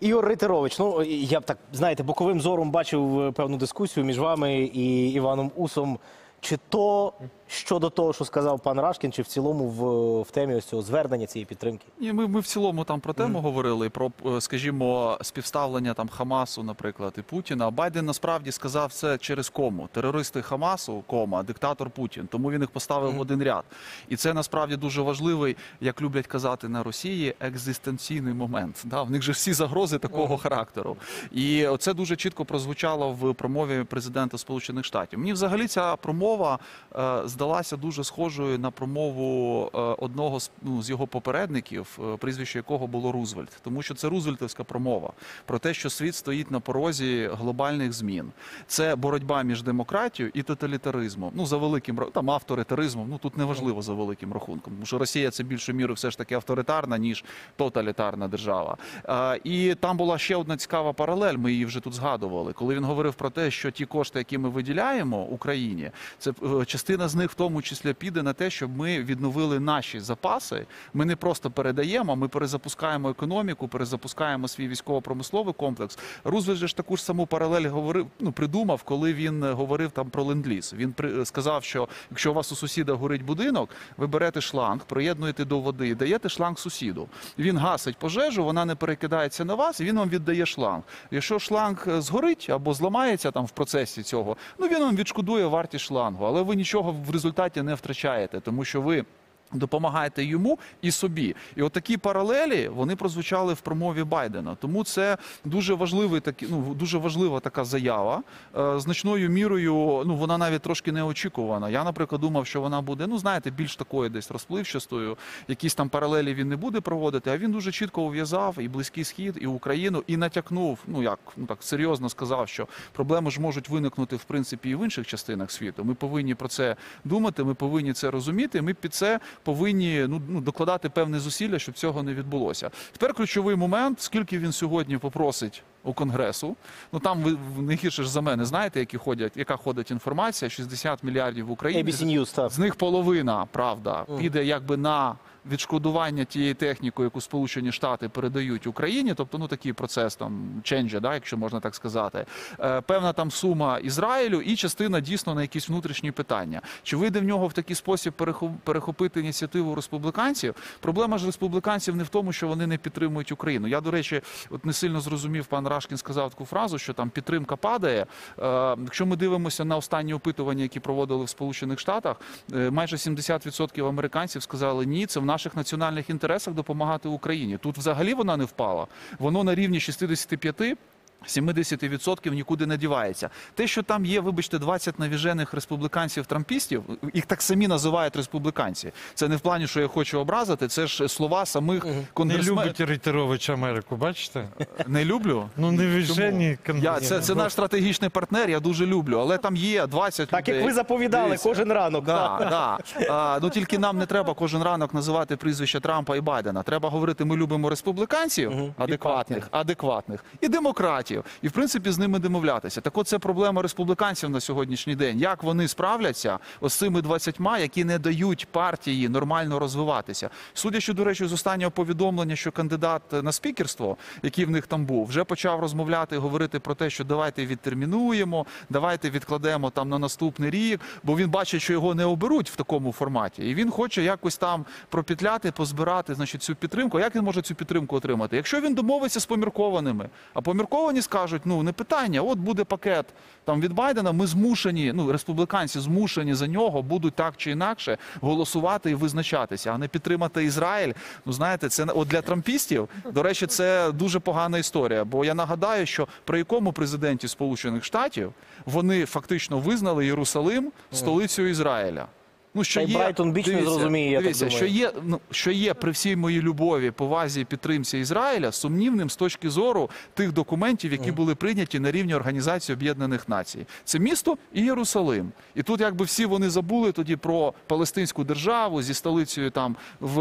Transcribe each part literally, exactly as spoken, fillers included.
Ігор Рейтерович, ну я б так, знаєте, боковим зором бачив певну дискусію між вами і Іваном Усом. Чи то щодо того, що сказав пан Рашкін, чи в цілому в, в темі ось цього звернення цієї підтримки? Ні, ми, ми в цілому там про тему mm. говорили, про, скажімо, співставлення там Хамасу, наприклад, і Путіна. Байден насправді сказав це через кому. Терористи Хамасу, кома, диктатор Путін. Тому він їх поставив mm. в один ряд. І це насправді дуже важливий, як люблять казати на Росії, екзистенційний момент. Да? В них же всі загрози такого mm. характеру. І це дуже чітко прозвучало в промові президента Сполучених Штатів. Мені взагалі ця промова Промова е, здалася дуже схожою на промову е, одного з, ну, з його попередників, е, прізвище якого було Рузвельт. Тому що це рузвельтівська промова про те, що світ стоїть на порозі глобальних змін. Це боротьба між демократією і тоталітаризмом. Ну, за великим, там, авторитаризмом, ну, тут неважливо за великим рахунком. Тому що Росія – це більшою мірою все ж таки авторитарна, ніж тоталітарна держава. Е, і там була ще одна цікава паралель, ми її вже тут згадували, коли він говорив про те, що ті кошти, які ми виділяємо Україні, це частина з них в тому числі піде на те, щоб ми відновили наші запаси. Ми не просто передаємо, ми перезапускаємо економіку, перезапускаємо свій військово-промисловий комплекс. Рузвельт же ж таку ж саму паралель говорив, ну, придумав, коли він говорив там про ленд-ліз. Він при, сказав, що якщо у вас у сусіда горить будинок, ви берете шланг, приєднуєте до води і даєте шланг сусіду. Він гасить пожежу, вона не перекидається на вас, і він вам віддає шланг. Якщо шланг згорить або зламається там в процесі цього, ну він вам відшкодує вартість шлангу. Але ви нічого в результаті не втрачаєте, тому що ви допомагаєте йому і собі. І от такі паралелі, вони прозвучали в промові Байдена. Тому це дуже важливий такі, ну, дуже важлива така заява. Е, значною мірою, ну, вона навіть трошки неочікувана. Я, наприклад, думав, що вона буде, ну, знаєте, більш такою десь розпливчастою. Якісь там паралелі він не буде проводити, а він дуже чітко ув'язав і Близький Схід, і Україну, і натякнув, ну, як, ну, так, серйозно сказав, що проблеми ж можуть виникнути, в принципі, і в інших частинах світу. Ми повинні про це думати, ми повинні це розуміти, ми під це повинні ну, ну, докладати певне зусилля, щоб цього не відбулося. Тепер ключовий момент, скільки він сьогодні попросить у Конгресу. Ну там ви не гірше ж за мене знаєте, які ходять, яка ходить інформація, шістдесят мільярдів в Україні. ей бі сі News, так. З них половина, правда, піде якби на відшкодування тієї техніки, яку Сполучені Штати передають Україні, тобто, ну, такий процес там ченджа, да, якщо можна так сказати. Е, певна там сума Ізраїлю і частина дійсно на якісь внутрішні питання. Чи вийде в нього в такий спосіб перехопити ініціативу республіканців? Проблема ж республіканців не в тому, що вони не підтримують Україну. Я, до речі, от не сильно зрозумів, пан Рашкін сказав таку фразу, що там підтримка падає. Е, якщо ми дивимося на останні опитування, які проводили в Сполучених Штатах, е, майже сімдесят відсотків американців сказали, ні, це в наших національних інтересах допомагати Україні. Тут взагалі вона не впала. Воно на рівні шістдесят п'ять - сімдесят відсотків нікуди не дівається. Те, що там є, вибачте, двадцять навіжених республіканців-трампістів, їх так самі називають республіканці. Це не в плані, що я хочу образити, це ж слова самих конгресменів. Не любить Рейтерович Америку, бачите? Не люблю? Ну, навіжені я, це, це наш стратегічний партнер, я дуже люблю, але там є двадцять так, людей. як ви заповідали, дивіться, кожен ранок. Да, да. А, ну, тільки нам не треба кожен ранок називати прізвища Трампа і Байдена. Треба говорити, ми любимо республіканців, угу, адекватних, адекватних, і демократів. І, в принципі, з ними домовлятися. Так от це проблема республіканців на сьогоднішній день. Як вони справляться ось з цими двадцятьма, які не дають партії нормально розвиватися. Судячи, до речі, з останнього повідомлення, що кандидат на спікерство, який в них там був, вже почав розмовляти і говорити про те, що давайте відтермінуємо, давайте відкладемо там на наступний рік, бо він бачить, що його не оберуть в такому форматі. І він хоче якось там пропетляти, позбирати, значить, цю підтримку. А як він може цю підтримку отримати? Якщо він домовиться з поміркованими, а помірковані скажуть, ну, не питання, от буде пакет там від Байдена, ми змушені, ну, республіканці змушені за нього будуть так чи інакше голосувати і визначатися, а не підтримати Ізраїль. Ну, знаєте, це от для трампістів, до речі, це дуже погана історія, бо я нагадаю, що при якому президенті Сполучених Штатів вони фактично визнали Єрусалим столицею Ізраїля. Ну, що є, Брайтон Біч не зрозуміє, я дивіться, так що є, ну, що є при всій моїй любові, повазі і підтримці Ізраїля сумнівним з точки зору тих документів, які mm. були прийняті на рівні Організації Об'єднаних Націй. Це місто і Єрусалим. І тут якби всі вони забули тоді про Палестинську державу зі столицею там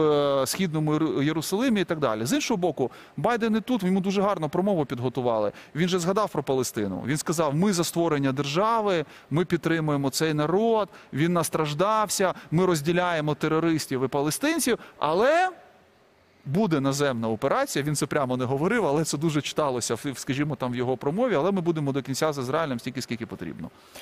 в східному Єрусалимі і так далі. З іншого боку, Байден і тут, йому дуже гарно промову підготували. Він же згадав про Палестину. Він сказав, ми за створення держави, ми підтримуємо цей народ, він настраждався, ми розділяємо терористів і палестинців, але буде наземна операція, він це прямо не говорив, але це дуже читалося, в- скажімо, там в його промові, але ми будемо до кінця з Ізраїлем стільки, скільки потрібно.